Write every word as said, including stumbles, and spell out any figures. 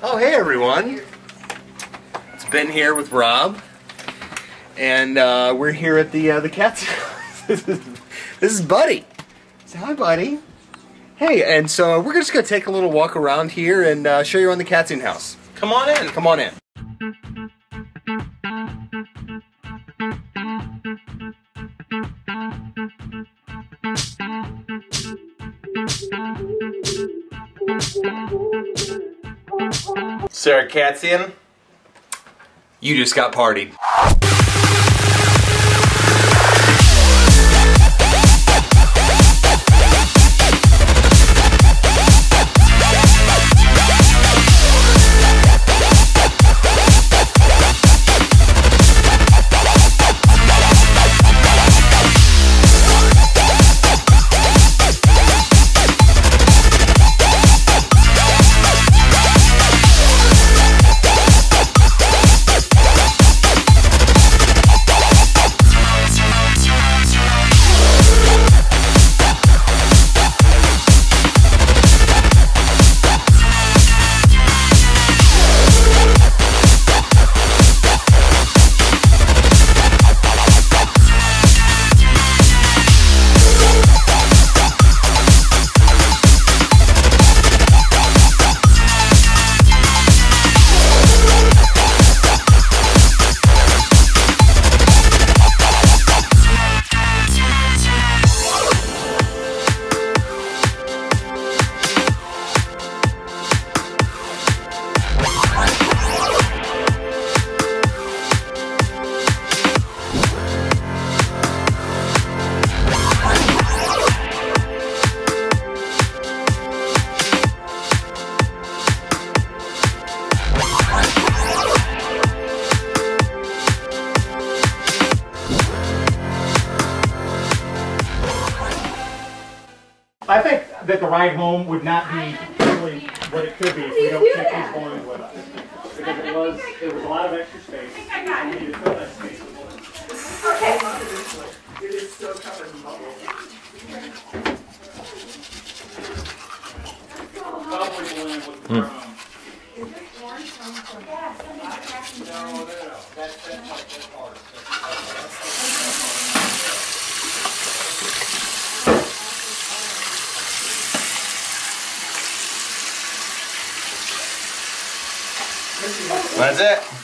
Oh, hey everyone. It's Ben here with Rob, and uh, we're here at the uh, the cat's house. This is, this is Buddy. Say hi, Buddy. Hey, and so we're just gonna take a little walk around here and uh, show you around the Katzing house. Come on in. Come on in. Sarah Katzing, you just got partied. I think that the ride home would not be really what it could be if we don't take these boys with us. Because it was, there was a lot of extra space. And we need to fill that space with more. Okay. It is still covered in bubbles. Probably will end with the home. No, no, no. That's, that's hard. That's hard. That's it.